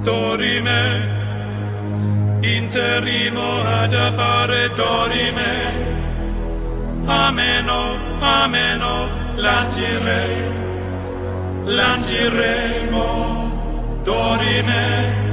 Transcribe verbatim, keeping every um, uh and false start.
dorime, interimo ad appare dorime, ameno, ameno, lancire, lanceremo dorime.